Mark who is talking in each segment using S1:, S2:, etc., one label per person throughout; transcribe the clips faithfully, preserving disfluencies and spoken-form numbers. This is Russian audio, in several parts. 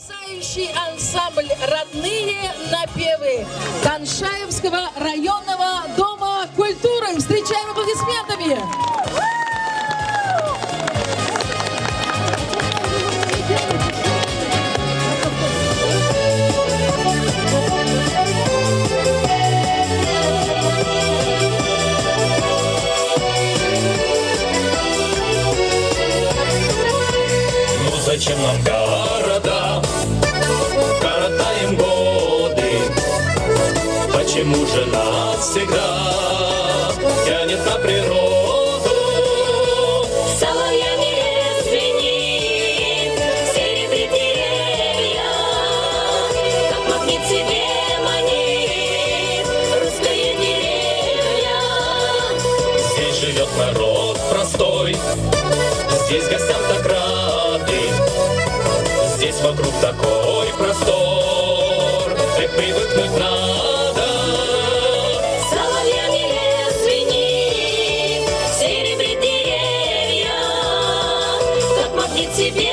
S1: потрясающий ансамбль «Родные напевы» Таншаевского районного дома культуры. Встречаем аплодисментами!
S2: Зачем нам города? Коротаем годы. Почему же нас всегда тянет на природу?
S3: Соловьями лес звенит, серебрит деревья, как магнит себе манит русская деревня.
S2: Здесь живет народ простой, здесь гостям так рады. Здесь вокруг такой простор, как привыкнуть надо.
S3: Соловьями лес звенит, серебрит деревья, как магнит себе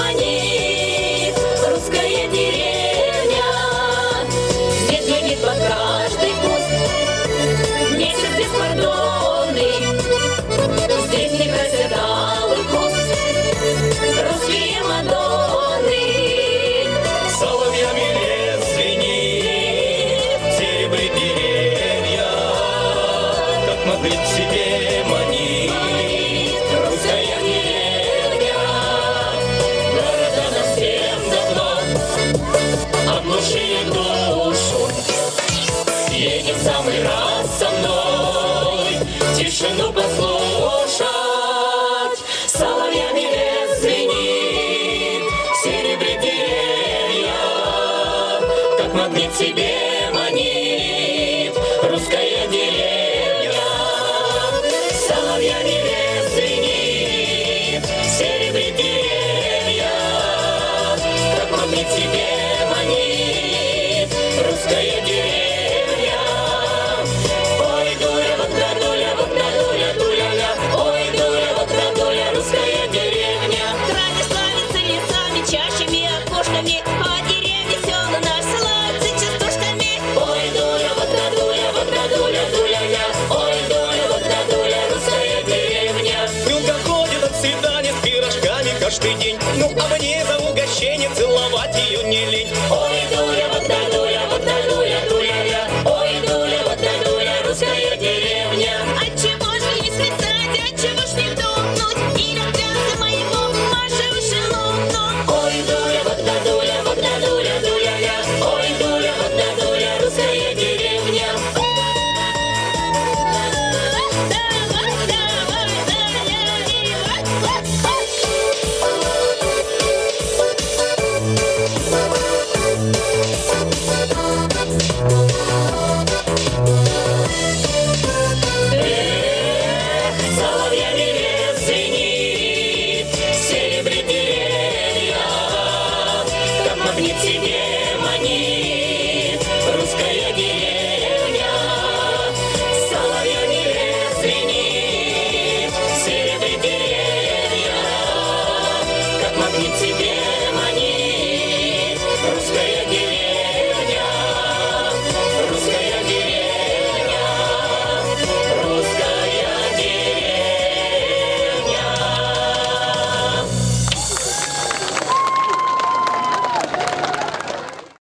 S3: манит русская деревня. Здесь глядит под каждый куст месяц беспардонный. Здесь не красят алый куст русские мадонны.
S2: Соловьями лес звенит, серебрит деревья, как магнит к себе манит русская деревня. Города нам всем давно оглушили душу. Едем в самый раз со мной тишину послушать. Соловьями лес звенит, серебрит деревья, как магнит себе манит русская деревня. Соловьями лес звенит, серебрит деревья, как магнит себе манит русская деревня. Ой, дуля, вот да, дуля, вот да, дуля, дуля-ля. Ой, дуля, вот да, дуля, русская деревня.
S3: Край славится лесами, чащами, окошками, а деревья села наш славится частушками.
S2: Ой, дуля, вот да, дуля, вот да, дуля, дуля-ля. Ой, дуля, вот да, дуля, русская деревня.
S4: Юнга ходит от свидания с пирожками каждый день. Ну а мне за угощение целовать ее не лень.
S2: Ой, дуля, вот да, дуля, вот да, дуля, дуля-ля. Ой, дуля, вот да, дуля, русская деревня.
S3: Отчего ж не свисать, отчего ж не тухнуть, и распяться моему Маше ушеломну.
S2: Ой, дуля, вот да, дуля, вот да, дуля, дуля-ля. Ой, дуля, вот да, дуля, русская деревня.
S3: Давай, давай, наливай.
S2: Соловьями лес звенит, серебрит деревья, как магнит себе манит русская деревня.